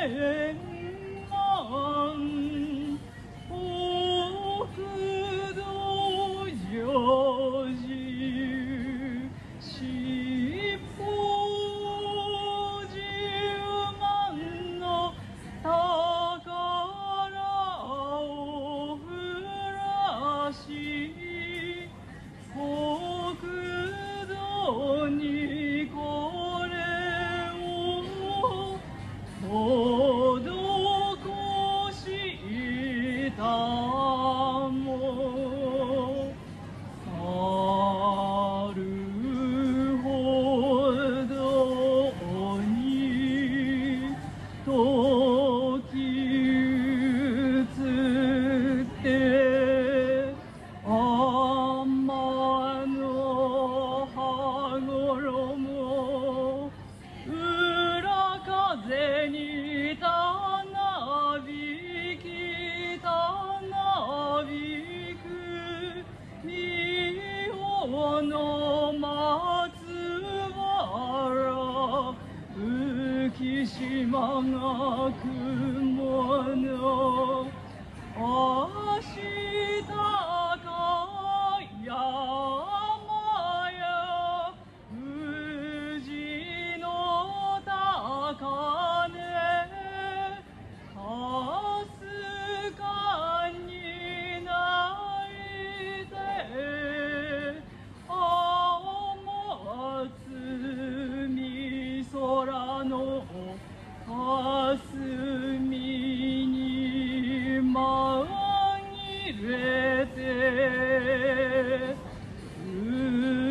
満北道成就七宝十万の宝を降らし国土にこれを施したもなるほどに時移って天の羽衣裏風にたなびきたなびく仁王の松原浮島が雲の明日か山や富士の高根かすかに泣いて青松海空の霞に紛れて